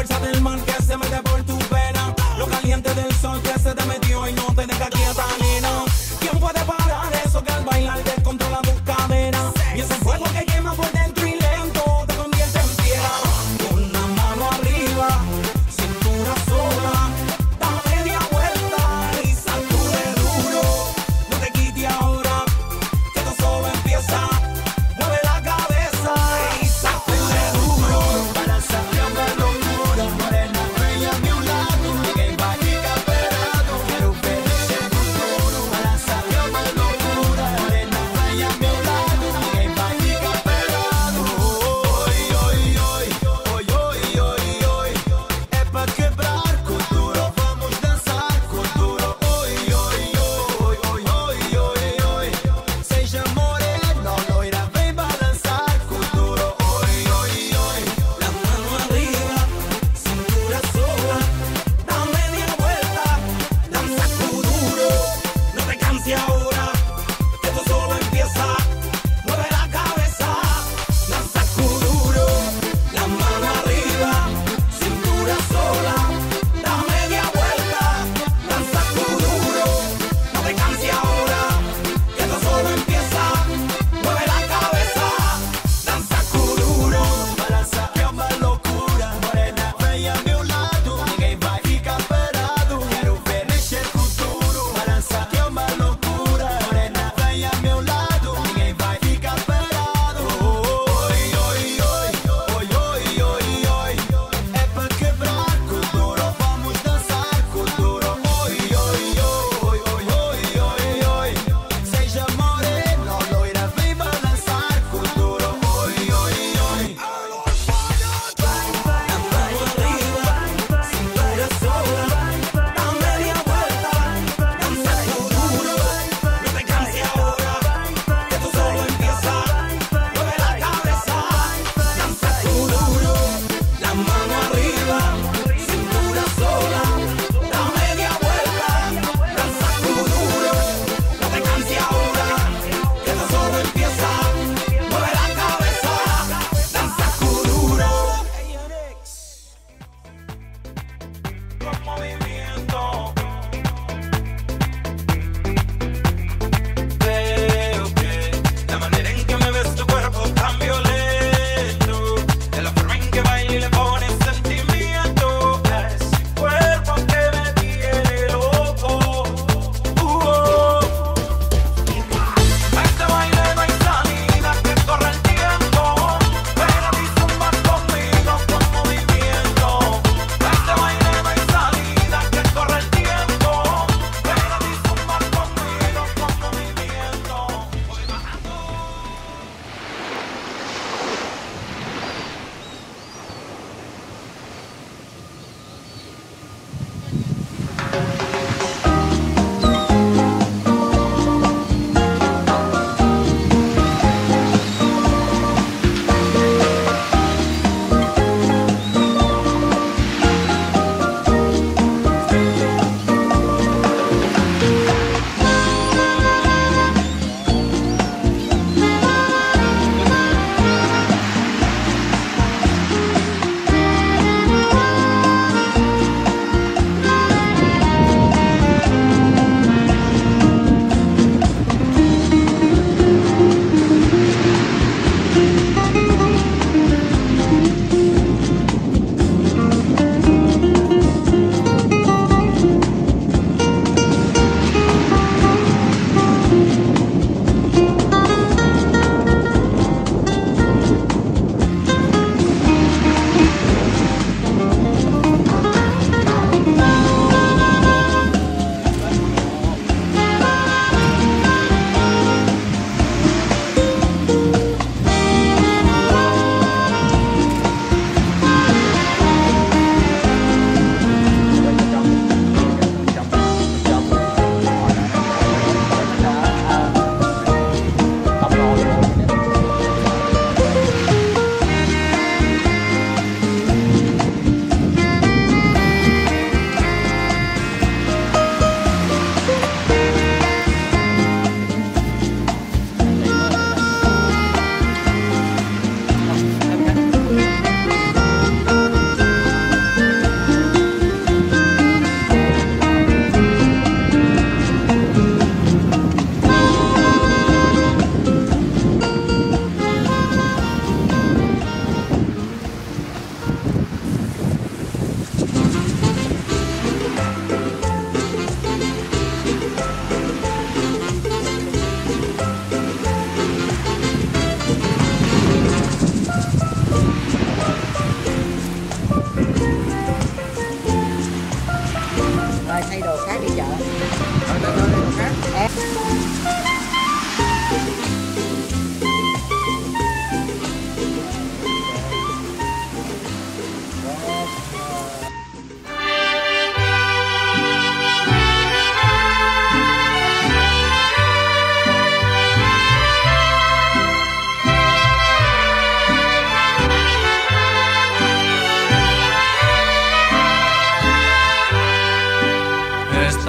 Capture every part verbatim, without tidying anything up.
fuerza del mar que se mete por tu pena, lo caliente del sol que se te metió y no te deja quieta, nena. ¿Quién puede parar eso que al bailar descontrola tus caderas? Y ese fuego que quema por dentro y lento te convierte en piedra. Con la mano arriba, cintura sola, da media vuelta y sacude duro. No te quites ahora, que esto solo empieza. Mueve la cabeza y sacude duro. Para salir de locura, morena bella a mi lado, que mágica esperado.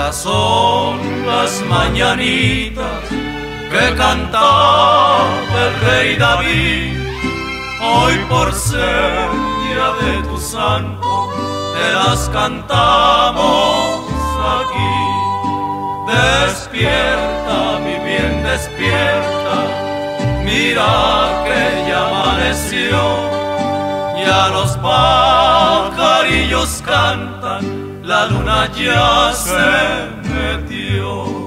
Estas son las mañanitas que cantaba el rey David. Hoy por ser día de tu santo, te las cantamos aquí. Despierta, mi bien, despierta, mira que ya amaneció. Ya los pajarillos cantan, la luna ya se metió.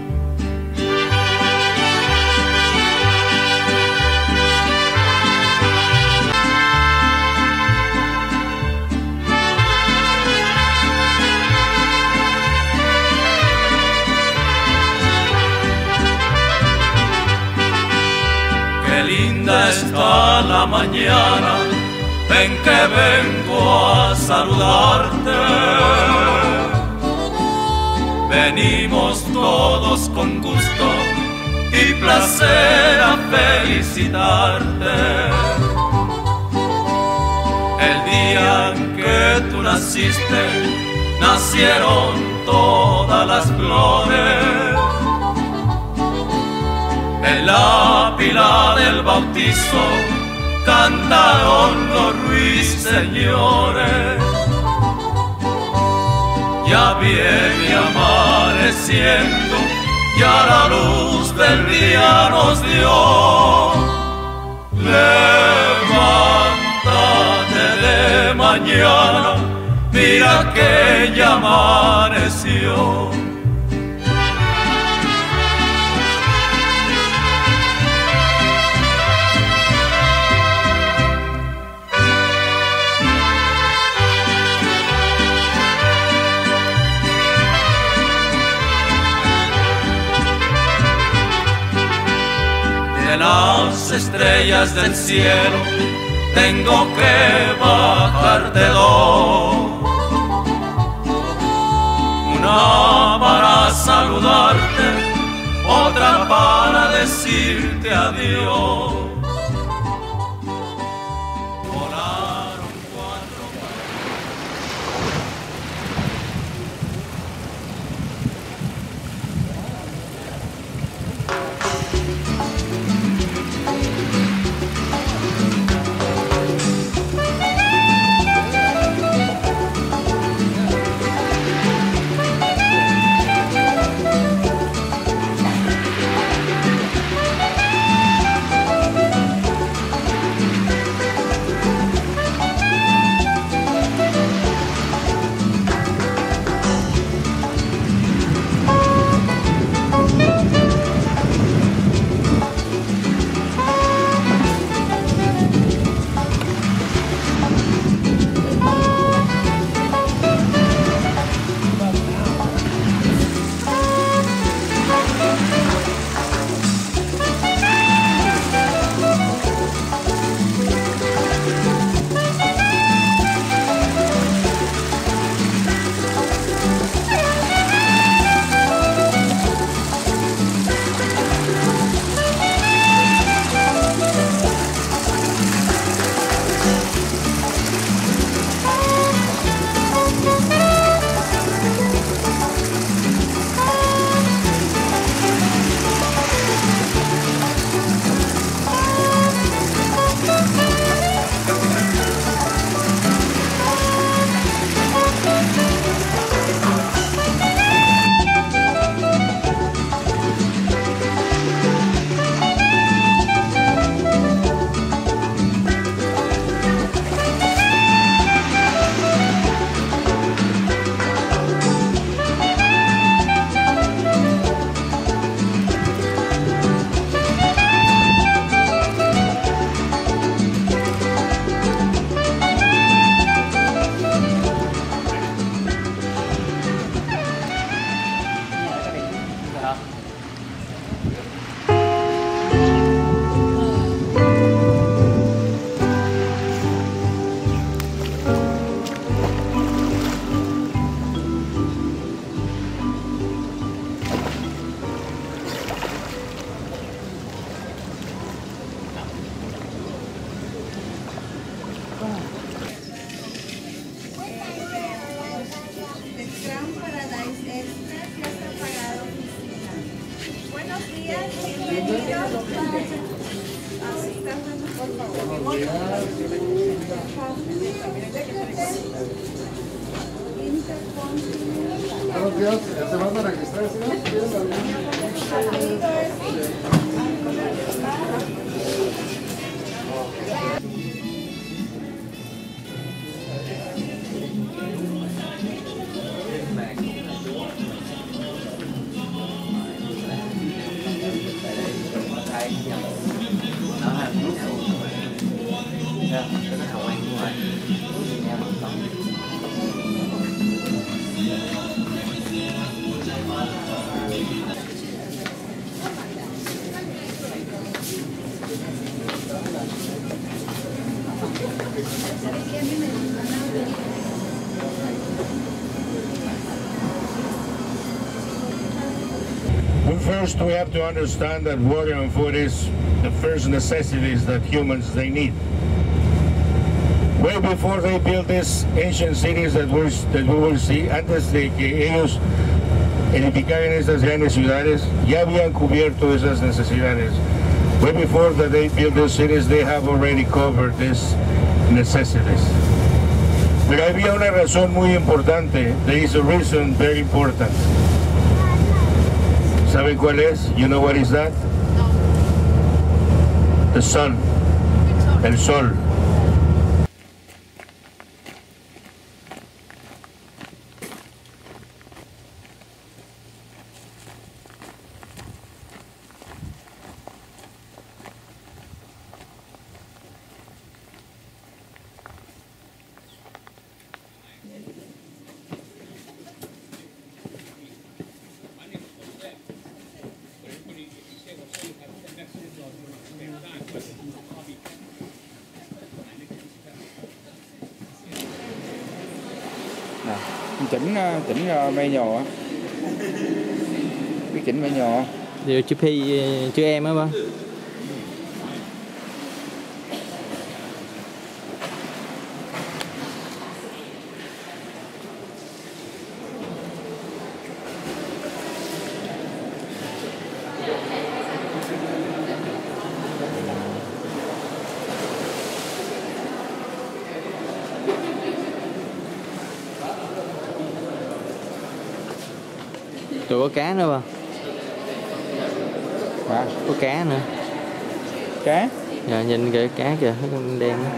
Qué linda está la mañana en que vengo a saludarte. Venimos todos con gusto y placer a felicitarte. El día en que tú naciste, nacieron todas las flores. En la pila del bautizo cantaron los ruiseñores. Ya viene amaneciendo, ya la luz del día nos dio. Levántate de mañana, mira que ya amaneció. De las estrellas del cielo tengo que bajarte dos, una para saludarte, otra para decirte adiós. Volaron cuatro Buenos días, ¿se van a registrar, señor? First, we have to understand that water and food is the first necessities that humans they need. Way before they built these ancient cities that we that we will see, antes de que ellos edificaran estas grandes ciudades, ya habían cubierto esas necesidades. Way before that they built these cities, they have already covered these necessities. Pero había una razón muy importante. There is a reason very important. ¿Sabe cuál es? You know what is that? No. The sun. El sol. Chỉnh chỉnh mây nhò á, biết chỉnh mây nhò. Điều chữ Phi chữ em á ba. Tụi có cá nữa ba. Hả? Có cá nữa. Cá? Dạ, nhìn kìa cá kìa, nó con đen đó.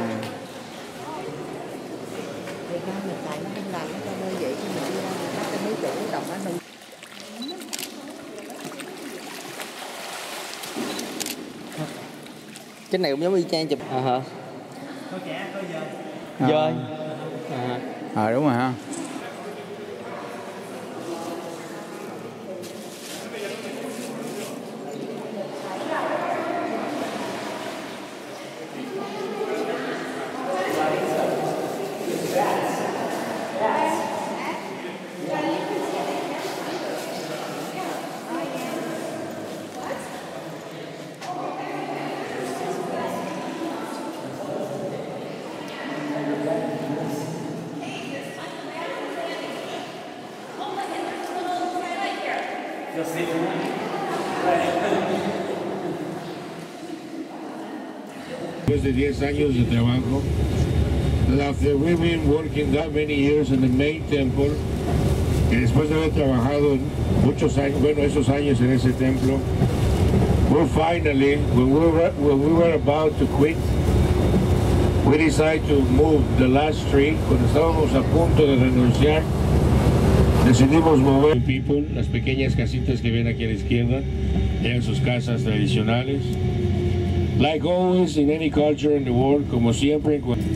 Cái này cũng giống y chang chụp à hả? Có chả, có dơi. Dơi. À. Ờ à, đúng rồi ha. Después de diez años de trabajo, after we've been working that many years in the main temple, y después de haber trabajado muchos años, bueno, esos años en ese templo, we finally, when we were, when we were about to quit, we decided to move the last tree. Cuando estábamos a punto de renunciar, decidimos mover people, las pequeñas casitas que ven aquí a la izquierda, eran sus casas tradicionales. Like always in any culture in the world, como siempre.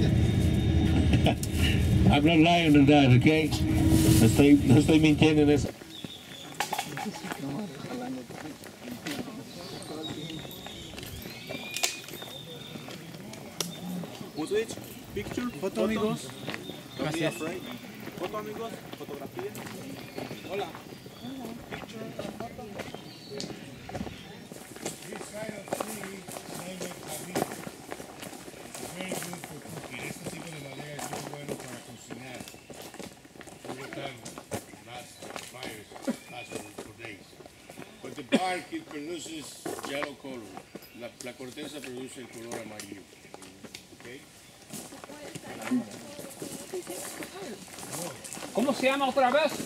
I'm not lying on that, okay? No estoy, no estoy mintiendo en eso. Switch, picture, foto amigos. Gracias. Foto amigos, fotografía. Hola. Picture, foto. This kind of tree, they make cabrito. Very good for cooking. Este tipo de madera es muy bueno para cocinar. Over time, last fires last for days. But the bark, it produces yellow color. La, la corteza produce el color amarillo. ¿Cómo se llama otra vez?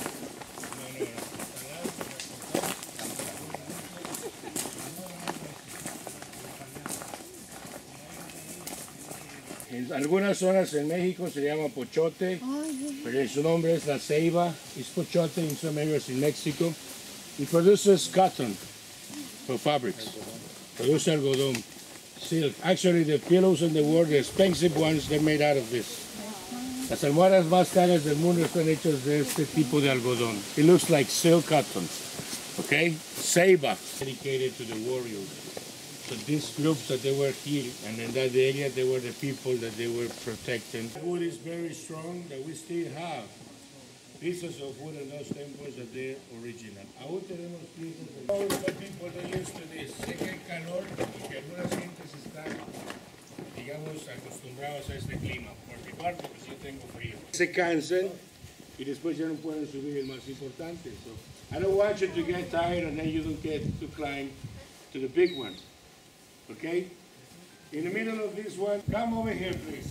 En algunas zonas en México se llama pochote, pero su nombre es la ceiba. Es pochote in some areas in Mexico. It produces cotton for fabrics. Produce algodón, silk. Actually, the pillows in the world, the expensive ones, they're made out of this. Las almohadas más caras del mundo están hechas de este tipo de algodón. It looks like silk cotton. Okay? Ceiba, dedicated to the warriors. So these groups that they were here, and in that area, they were the people that they were protecting. Wood is very strong, that we still have pieces of wood in those temples that they're original. Aún tenemos piezas de all the people that used to this. Sé que hay calor y que algunas gentes están, digamos, acostumbrados a este clima. Por mi parte, pues yo tengo frío. Se cansan y después ya no pueden subir el más importante. So I don't want you to get tired and then you don't get to climb to the big one. Okay? In the middle of this one, come over here, please.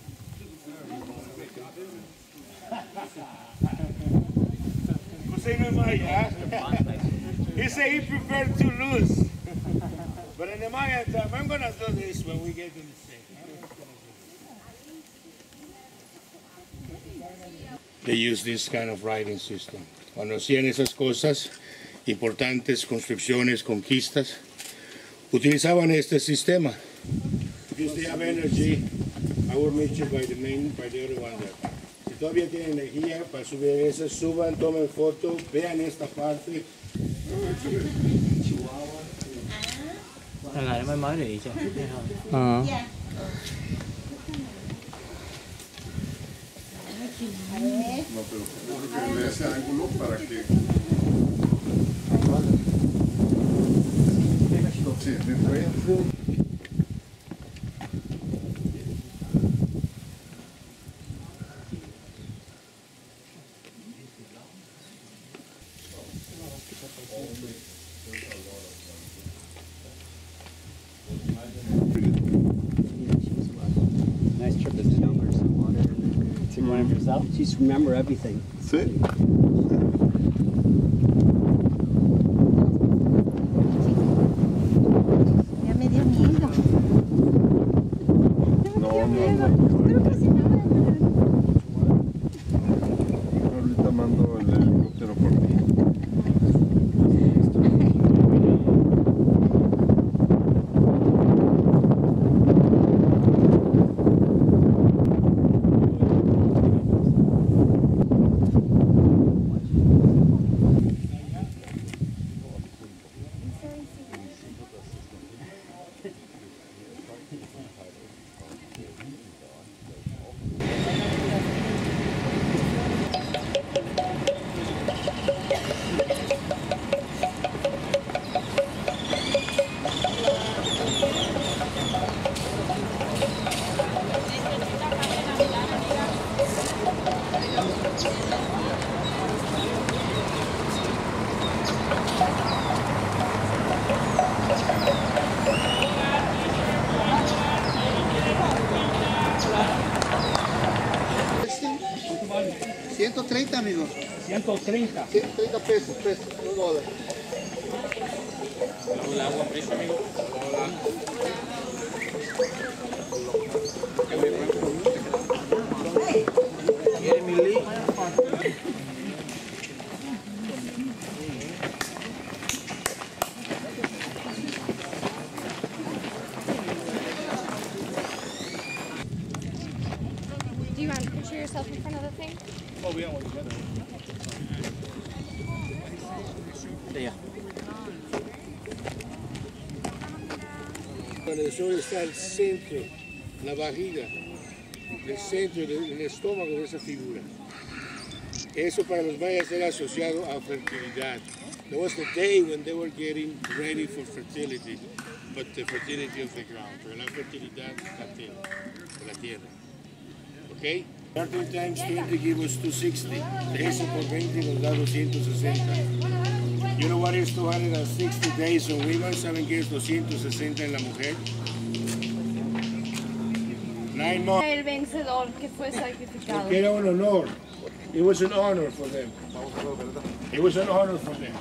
Jose no es Maya. He said he preferred to lose. But in the Maya time, I'm going to do this when we get to the stage. They use this kind of writing system. Cuando hacían esas cosas, importantes construcciones, conquistas, utilizaban este sistema. If they have energy, I will meet you by the main, by the other one there. Si todavía tienen energía para subir esa, suban, tomen foto, vean esta parte. Thằng này nó mới mới đi chứ. Ờ. No, pero que le ese ángulo para que... Sí, después. Nice trip, isn't it? Or some water and see one of yourself. You just remember everything. Sí. Ya me dio miedo. No, no, no. Ahorita mando el helicóptero por ti. ciento treinta, amigo. ciento treinta. ciento treinta pesos, pesos, dos dólares. Hola, agua fresca, amigo. ¿Quiere mi li? Do you want to picture yourself in front of the thing? Oh, we don't want to together. Đây à? Cuando el sol está al centro, la barriga, el centro del estómago de esa figura. Eso para los mayas era asociado a fertilidad. That was the day when they were getting ready for fertility, but the fertility of the ground, pero la fertilidad de la tierra. Okay? thirteen times twenty gives us two hundred sixty. trece por veinte nos da doscientos sesenta. You know what is two hundred sixty days on women? ¿Saben qué es doscientos sesenta en la mujer? Nine months. El vencedor que fue sacrificado. Porque era un honor. It was an honor for them. It was an honor for them.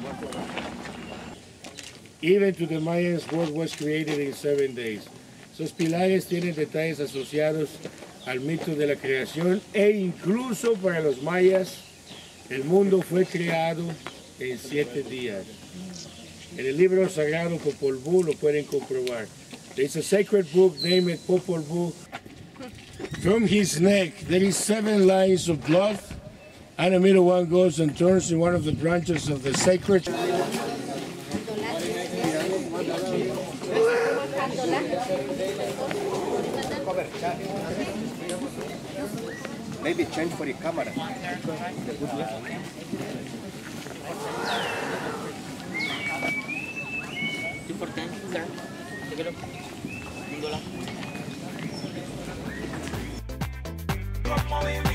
Even to the Mayans, world was created in seven days. Esos pilares tienen detalles asociados al mito de la creación e incluso para los mayas el mundo fue creado en siete días. En el libro sagrado Popol Vuh lo pueden comprobar. There is a sacred book named Popol Vuh. From his neck there is seven lines of blood, and the middle one goes and turns in one of the branches of the sacred. Maybe change for the camera. Importante, sir. Take a look.